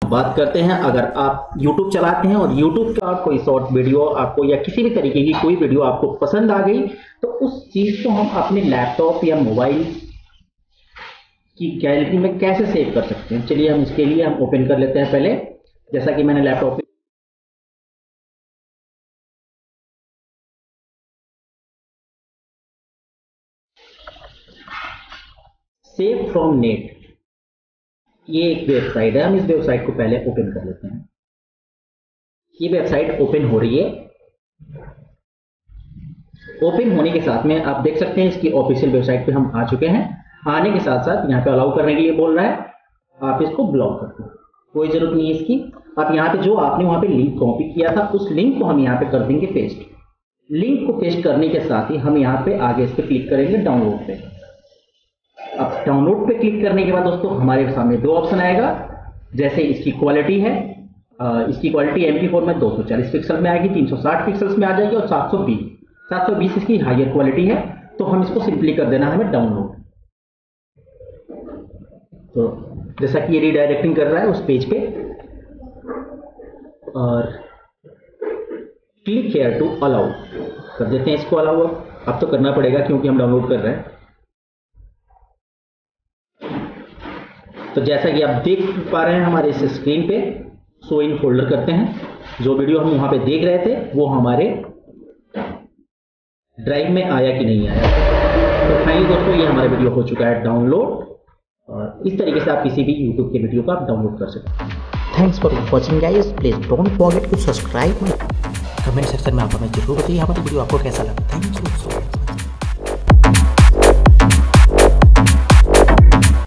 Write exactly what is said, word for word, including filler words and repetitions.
बात करते हैं, अगर आप YouTube चलाते हैं और YouTube का कोई शॉर्ट वीडियो आपको या किसी भी तरीके की कोई वीडियो आपको पसंद आ गई, तो उस चीज़ को हम अपने लैपटॉप या मोबाइल की गैलरी में कैसे सेव कर सकते हैं। चलिए हम इसके लिए हम ओपन कर लेते हैं। पहले जैसा कि मैंने लैपटॉप सेव फ्रॉम नेट, ये एक वेबसाइट है, हम इस वेबसाइट को पहले ओपन कर लेते हैं। ये वेबसाइट ओपन हो रही है। ओपन होने के साथ में आप देख सकते हैं इसकी ऑफिशियल वेबसाइट पे हम आ चुके हैं। आने के साथ साथ यहाँ पे अलाउ करने के लिए बोल रहा है, आप इसको ब्लॉक कर दो, कोई जरूरत नहीं है इसकी। आप यहाँ पे जो आपने वहां पे लिंक कॉपी किया था उस लिंक को हम यहाँ पे कर देंगे पेस्ट। लिंक को पेस्ट करने के साथ ही हम यहाँ पे आगे इस पे क्लिक करेंगे डाउनलोड पे। अब डाउनलोड पे क्लिक करने के बाद दोस्तों हमारे सामने दो ऑप्शन आएगा। जैसे इसकी क्वालिटी है, इसकी क्वालिटी एम पी फोर में दो सौ चालीस पिक्सल में आएगी, तीन सौ साठ पिक्सल्स में आ जाएगी और सात सौ बीस सात सौ बीस इसकी हायर क्वालिटी है। तो हम इसको सिंपली कर देना हमें डाउनलोड। तो जैसा कि ये रीडायरेक्टिंग कर रहा है उस पेज पे, और क्लिक हियर टू अलाउ कर देते हैं इसको अलाउ। अब तो करना पड़ेगा क्योंकि हम डाउनलोड कर रहे हैं। तो जैसा कि आप देख पा रहे हैं हमारे इस स्क्रीन पे, शो इन फोल्डर करते हैं। जो वीडियो हम वहां पे देख रहे थे वो हमारे ड्राइव में आया कि नहीं आया। तो फाइनली दोस्तों ये हमारा वीडियो हो चुका है डाउनलोड, और इस तरीके से आप किसी भी यूट्यूब के वीडियो को आप डाउनलोड कर सकते हैं। Thanks for watching guys, please don't forget to subscribe. Comment section में आप हमें जरूर बताइए हमारी वीडियो आपको कैसा लगा। Thank you so much.